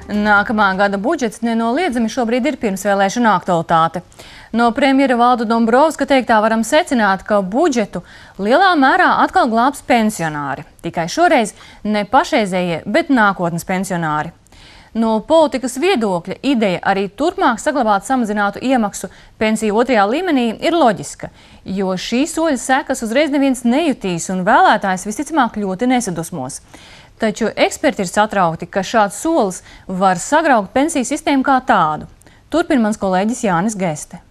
Nākamā gada budžets nenoliedzami šobrīd ir pirmsvēlēšana aktualitāte. No premjera Valda Dombrovska teiktā varam secināt, ka budžetu lielā mērā atkal glābs pensionāri. Tikai šoreiz ne pašreizējie, bet nākotnes pensionāri. No politikas viedokļa ideja arī turpmāk saglabāt samazinātu iemaksu pensiju otrajā līmenī ir loģiska, jo šī soļa sekas uzreiz neviens nejutīs un vēlētājs visticamāk ļoti nesadusmos. Taču eksperti ir satraukti, ka šāds solis var sagraukt pensiju sistēmu kā tādu. Turpina mans kolēģis Jānis Geste.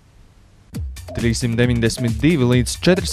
392 līdz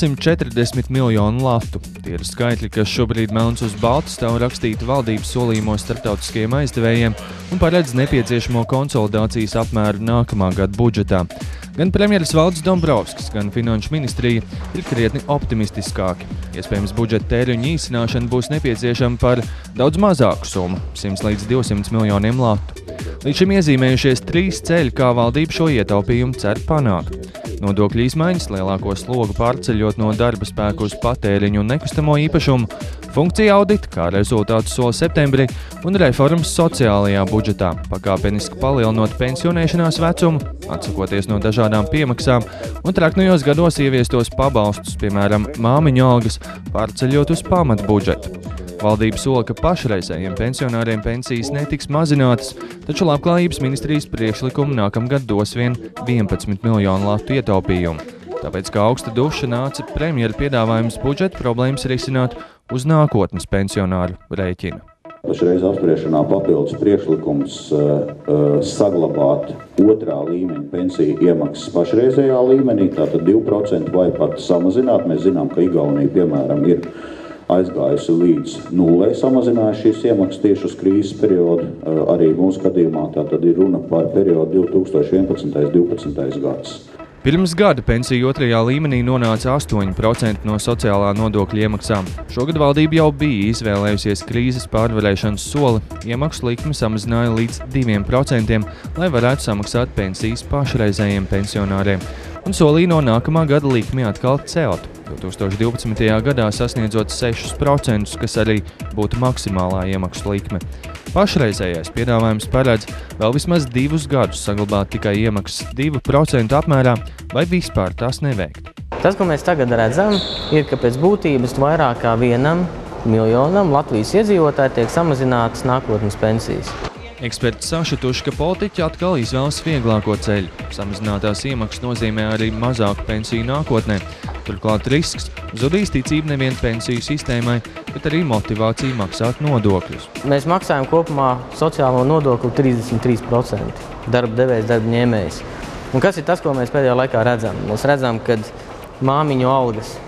440 miljonu latu. Tie ir skaitļi, kas šobrīd melns uz balta stāv rakstīti valdības solījumos starptautiskajiem aizdevējiem un paredz nepieciešamo konsolidācijas apmēru nākamā gada budžetā. Gan premjeras Valds Dombrovskis, gan finanšu ministrija ir krietni optimistiskāki. Iespējams, budžeta tēriņu īsināšana būs nepieciešama par daudz mazāku summu – 100 līdz 200 miljoniem latu. Līdz šim iezīmējušies 3 ceļi, kā valdība šo ietaupījumu cer panākt. Nodokļu izmaiņas, lielāko slogu pārceļot no darba spēku uz patēriņu un nekustamo īpašumu, funkcija audita, kā rezultātu sola septembrī, un reformas sociālajā budžetā, pakāpeniski palielinot pensionēšanās vecumu, atsakoties no dažādām piemaksām un traknajos gados ieviestos pabalstus, piemēram, māmiņu algas, pārceļot uz pamatbudžetu. Valdība sola, ka pašreizējiem pensionāriem pensijas netiks mazinātas, taču Labklājības ministrijas priekšlikumu nākamgad dos vien 11 miljonu latu ietaupījumu. Tāpēc, kā augsta duša, nāca premjera piedāvājums budžeta problēmas risināt uz nākotnes pensionāru rēķina. Pašreiz apspriešanā papildus priekšlikums saglabāt otrā līmeņa pensiju iemaksas pašreizējā līmenī, tātad 2% vai pat samazināt. Mēs zinām, ka Igaunija, piemēram, ir aizgājusi līdz nullei samazinājuši šīs iemaksas tieši uz krīzes periodu. Arī mūsu gadījumā tātad ir runa par periodu 2011.–2012. gads. Pirms gada pensiju otrajā līmenī nonāca 8% no sociālā nodokļa iemaksām. Šogad valdība jau bija izvēlējusies krīzes pārvarēšanas soli, iemaksu likmi samazināja līdz 2%, lai varētu samaksāt pensijas pašreizējiem pensionāriem. Un solīja no nākamā gada likmi atkal celt, 2012. gadā sasniedzot 6%, kas arī būtu maksimālā iemaksu likme. Pašreizējais piedāvājums paredz vēl vismaz 2 gadus saglabāt tikai iemaksas 2% apmērā vai vispār tās neveikt. Tas, ko mēs tagad redzam, ir, ka pēc būtības vairāk kā 1 miljonam Latvijas iedzīvotāji tiek samazinātas nākotnes pensijas. Eksperti sašutuši, ka politiķi atkal izvēlas vieglāko ceļu. Samazinātās iemaksas nozīmē arī mazāku pensiju nākotnē. Turklāt risks zudīs ticība nevien pensiju sistēmai, bet arī motivācija maksāt nodokļus. Mēs maksājam kopumā sociālo nodokli 33%. Darba devējs, darba ņēmējs. Un kas ir tas, ko mēs pēdējā laikā redzam? Mēs redzam, ka māmiņu algas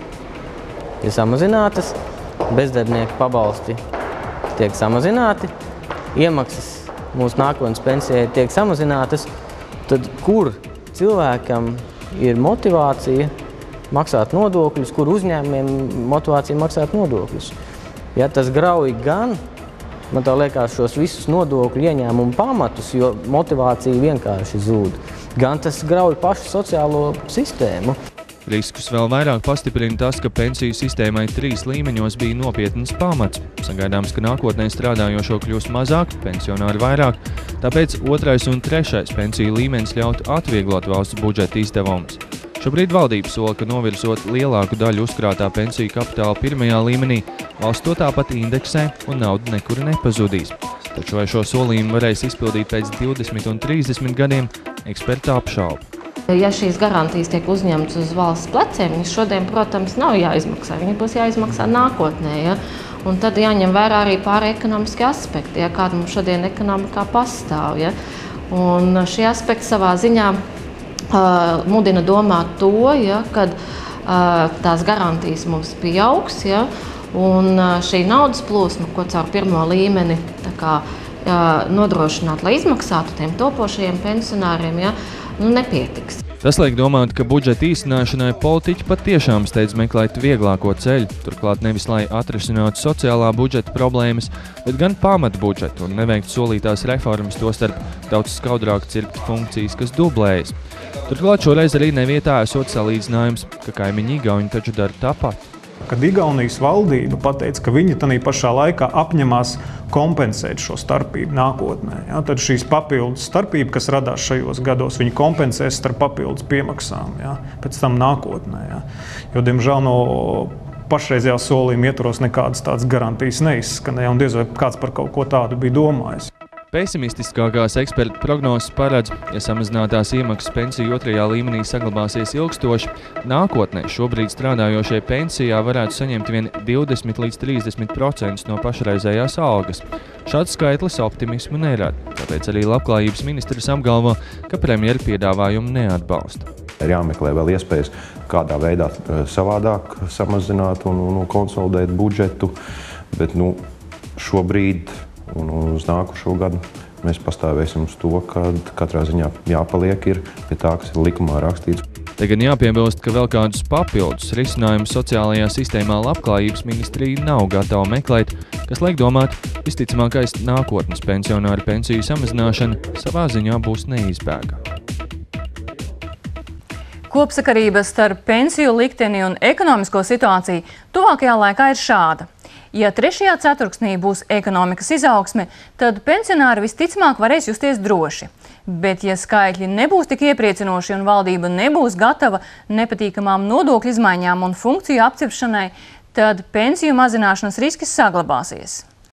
ir samazinātas, bezdarbnieku pabalsti tiek samazināti, iemaksas mūsu nākotnes pensijai tiek samazinātas, tad kur cilvēkam ir motivācija maksāt nodokļus, kur uzņēmumiem motivācija maksāt nodokļus? Ja tas grauj gan, man tā liekas, šos visus nodokļu ieņēmumu pamatus, jo motivācija vienkārši zūd, gan tas grauj pašu sociālo sistēmu. Riskus vēl vairāk pastiprina tas, ka pensiju sistēmai 3 līmeņos bija nopietnas pamats. Sagaidāms, ka nākotnē strādājošo kļūs mazāk, pensionāri vairāk, tāpēc 2. un 3. pensiju līmenis ļautu atvieglot valsts budžeta izdevumus. Šobrīd valdība sola, ka novirzot lielāku daļu uzkrātā pensiju kapitāla 1. līmenī, valsts to tāpat indeksē un nauda nekur nepazudīs. Taču vai šo solījumu varēs izpildīt pēc 20 un 30 gadiem, eksperti apšauba. Ja šīs garantijas tiek uzņemtas uz valsts pleciem, viņas šodien, protams, nav jāizmaksā. Viņi būs jāizmaksā nākotnē. Ja? Un tad jāņem vērā arī pārējie ekonomiskie aspekti, ja? Kāda mums šodien ekonomikā pastāv. Ja? Un šie aspekti savā ziņā mudina domāt to, ja? Kad tās garantijas mums pieaugs, ja? Un šī naudas plūsma, ko caur 1. līmeni nodrošināt, lai izmaksātu tiem topošajiem pensionāriem, ja? Nepietiks. Tas liek domāt, ka budžeta īstenošanai politiķi patiešām steidz meklēt vieglāko ceļu, turklāt nevis lai atrisinātu sociālā budžeta problēmas, bet gan pamatbudžetu un neveikt solītās reformas, tostarp daudz skaudrāk cirkt funkcijas, kas dublējas. Turklāt šoreiz arī nevietā esot salīdzinājums, ka kaimiņi Igauni taču dara tāpat. kad Igaunijas valdība pateica, ka viņi tādā pašā laikā apņemās kompensēt šo starpību nākotnē. Ja? Tad šīs papildus starpība, kas radās šajos gados, viņi kompensēs starp papildus piemaksām, ja? Pēc tam nākotnē. Ja? Jo, diemžēl, no pašreizējā solījuma ietvaros nekādas tādas garantijas neizskanēja, un diez vai kāds par kaut ko tādu bija domājis. Pesimistiskākās ekspertu prognozes paredz, ja samazinātās iemaksas pensiju otrajā līmenī saglabāsies ilgstoši, nākotnē šobrīd strādājošie pensijā varētu saņemt vien 20 līdz 30% no pašreizējās algas. Šāds skaitlis optimismu nerada, tāpēc arī Labklājības ministrs apgalvo, ka premjera piedāvājumu neatbalsta. Ir jāmeklē vēl iespējas, kādā veidā savādāk samazināt un konsolidēt budžetu, bet šobrīd un uz nākušo gadu mēs pastāvēsim uz to, ka katrā ziņā jāpaliek pie tā, kas ir likumā rakstīts. Te gan jāpiebilst, ka vēl kādus papildus risinājumus sociālajā sistēmā Labklājības ministrija nav gatava meklēt, kas liek domāt, visticamākais nākotnes pensionāru pensiju samazināšana savā ziņā būs neizbēgama. Kopsakarības starp pensiju likteni un ekonomisko situāciju tuvākajā laikā ir šāda. Ja 3. ceturksnī būs ekonomikas izaugsme, tad pensionāri visticamāk varēs justies droši. Bet, ja skaitļi nebūs tik iepriecinoši un valdība nebūs gatava nepatīkamām nodokļu izmaiņām un funkciju apcepšanai, tad pensiju mazināšanas riski saglabāsies.